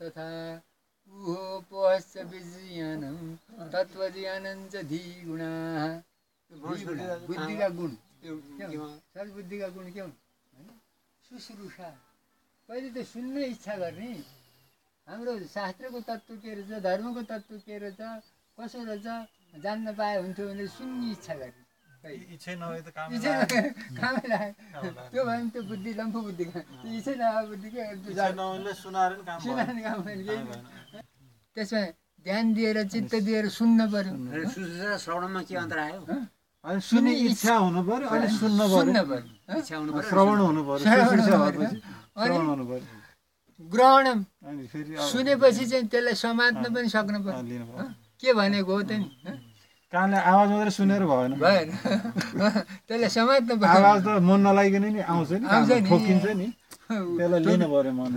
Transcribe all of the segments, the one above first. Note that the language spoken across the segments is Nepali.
तथा उहोपश्च विज्ञानं तत्त्वज्ञानं च धीगुणाः बुद्धिका गुण सद्बुद्धिका गुण के हुन् शुश्रूषा पहिले त सुन्ने इच्छा गर्ने हाम्रो शास्त्रको तत्त्व के रहेछ धर्मको तत्त्व के रहेछ कसो रहेछ जान्न पाए हुन्थ्यो भने सुन्ने इच्छा गर्ने इच्छै नभए त कामै त्यो भयो भने त्यो बुद्धि लम्फु बुद्धि त्यो इच्छै नभए बुद्धि के सुनाएर काम त्यसमा ध्यान दिएर चित्त दिएर सुन्न पर्यो श्रवणमा के अन्तर आयो सुन्ने इच्छा हुनु पर्यो अनि सुन्न पर्यो श्रवण हुनु पर्यो श्रवण हुनु पर्यो ग्रहण सुनेपछि चाहिँ त्यसलाई समात्न पनि सक्नु पर्यो के भनेको हो त नि कानले आवाज मात्रै सुनेर भएन त्यसलाई समात्न पर्यो आवाज त मन नलागिकन नि आउँछ नि ठोकिन्छ नि त्यसलाई लिनु पर्यो मन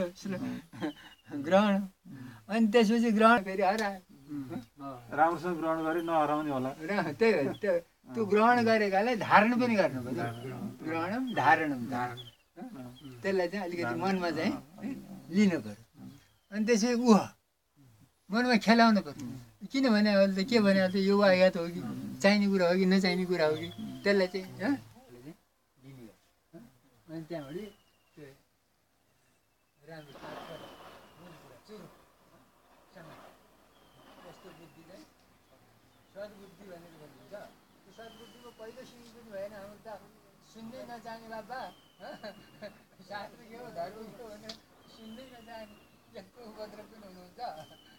ग्रहण अनि त्यसपछि ग्रहण फेरि हरायो राम्रोसँग ग्रहण गरे नहराउने होला त्यही हो त्यो ग्रहण गरेकालाई धारण पनि गर्नु पर्यो ग्रहणम धारणम त्यसलाई चाहिँ अलिकति मनमा चाहिँ लिनु पर्यो अनि त्यसपछि मनमा खेलाउनु पर्यो किनभने अहिले त के भने त यो वायात हो कि चाहिने कुरा हो कि नचाहिने कुरा हो कि त्यसलाई चाहिँ अनि त्यहाँबाट राम्रो यस्तो बुद्धि चाहिँ सद्बुद्धि भनेर भनिन्छ त्यो सद्बुद्धिको पहिलो सिँढी पनि भएन हाम्रो त सुन्दै नजाने बाबा शास्त्र के हो धर्म के हो भनेर सुन्दै नजाने यस्तो उपद्रव पनि हुनुहुन्छ